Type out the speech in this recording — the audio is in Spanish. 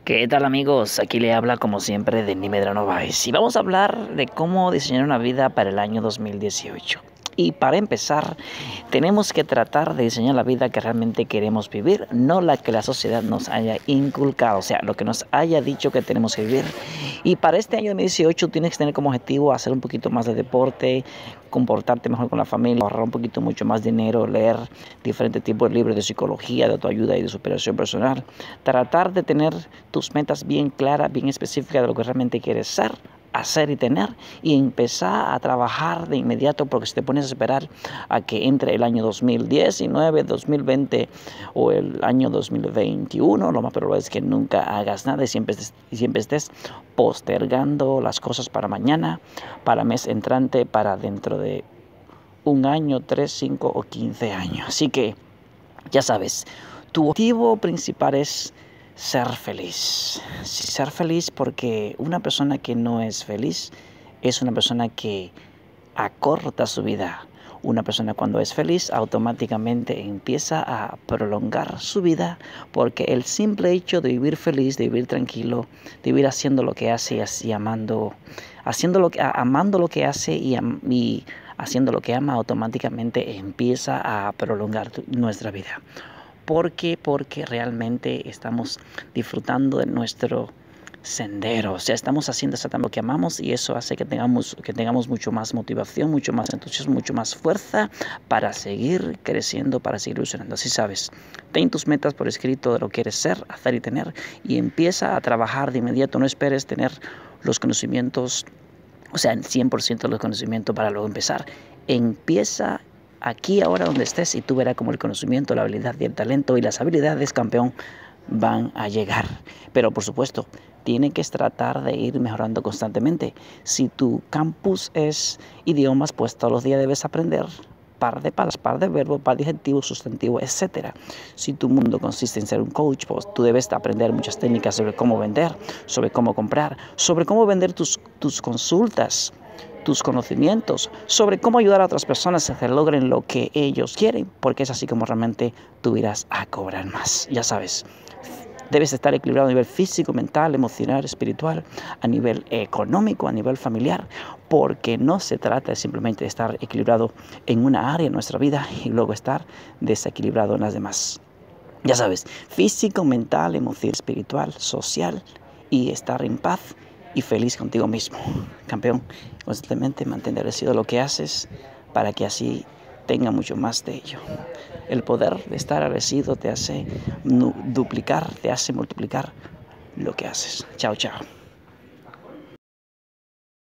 ¿Qué tal amigos? Aquí le habla como siempre Denis Medrano Báez y vamos a hablar de cómo diseñar una vida para el año 2018. Y para empezar, tenemos que tratar de diseñar la vida que realmente queremos vivir, no la que la sociedad nos haya inculcado, o sea, lo que nos haya dicho que tenemos que vivir. Y para este año 2018 tienes que tener como objetivo hacer un poquito más de deporte, comportarte mejor con la familia, ahorrar un poquito mucho más dinero, leer diferentes tipos de libros de psicología, de autoayuda y de superación personal. Tratar de tener tus metas bien claras, bien específicas de lo que realmente quieres ser, hacer y tener, y empezar a trabajar de inmediato, porque si te pones a esperar a que entre el año 2019, 2020 o el año 2021, lo más probable es que nunca hagas nada y siempre estés postergando las cosas para mañana, para mes entrante, para dentro de un año, 3, 5 o 15 años. Así que ya sabes, tu objetivo principal es ser feliz. Sí, ser feliz, porque una persona que no es feliz es una persona que acorta su vida. Una persona cuando es feliz automáticamente empieza a prolongar su vida, porque el simple hecho de vivir feliz, de vivir tranquilo, de vivir haciendo lo que hace y amando lo que hace y haciendo lo que ama, automáticamente empieza a prolongar nuestra vida. ¿Por qué? Porque realmente estamos disfrutando de nuestro sendero, o sea, estamos haciendo exactamente lo que amamos, y eso hace que tengamos mucho más motivación, mucho más entusiasmo, mucho más fuerza para seguir creciendo, para seguir ilusionando. Así sabes, ten tus metas por escrito de lo que quieres ser, hacer y tener, y empieza a trabajar de inmediato. No esperes tener los conocimientos, o sea, en 100% los conocimientos para luego empezar. Empieza aquí, ahora donde estés, y tú verás cómo el conocimiento, la habilidad y el talento y las habilidades, campeón, van a llegar. Pero por supuesto, tienen que tratar de ir mejorando constantemente. Si tu campus es idiomas, pues todos los días debes aprender par de palabras, par de verbos, par de adjetivos, sustantivos, etc. Si tu mundo consiste en ser un coach, pues tú debes aprender muchas técnicas sobre cómo vender, sobre cómo comprar, sobre cómo vender tus consultas, tus conocimientos, sobre cómo ayudar a otras personas a que logren lo que ellos quieren, porque es así como realmente tú irás a cobrar más. Ya sabes, debes estar equilibrado a nivel físico, mental, emocional, espiritual, a nivel económico, a nivel familiar, porque no se trata simplemente de estar equilibrado en una área de nuestra vida y luego estar desequilibrado en las demás. Ya sabes, físico, mental, emocional, espiritual, social, y estar en paz y feliz contigo mismo. Campeón, constantemente mantén agradecido lo que haces para que así tenga mucho más de ello. El poder de estar agradecido te hace duplicar, te hace multiplicar lo que haces. Chao, chao.